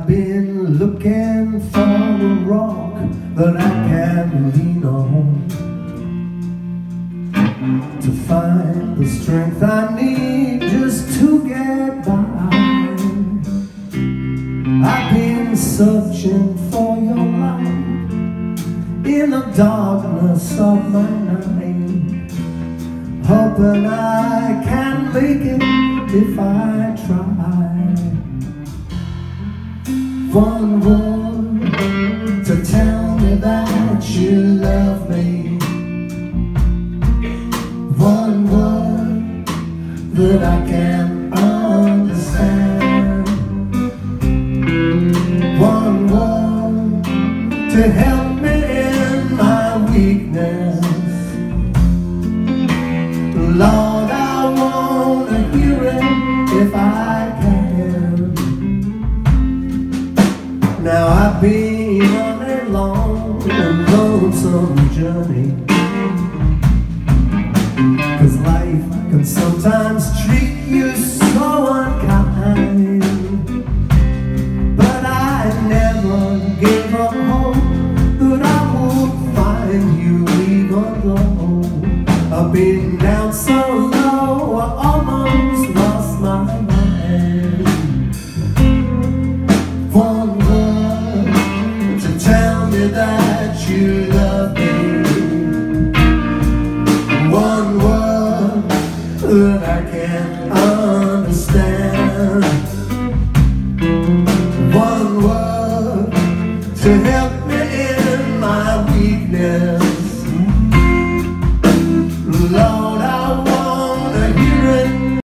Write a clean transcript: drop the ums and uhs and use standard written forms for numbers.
been looking for a rock that I can lean on to find the strength I need just to get by. I've been searching for your light in the darkness of my night, hoping I can make it if I try. One word to tell me that you love me, one word that I can understand, one word to help me in my weakness. Lord, I wanna hear it if I can. Now I've been on a long and lonesome journey, 'cause life can sometimes treat you so unkind. But I never gave up hope that I would find you, even though I've been down so low I almost lost my mind. One word to tell me that you love me, one word that I can understand.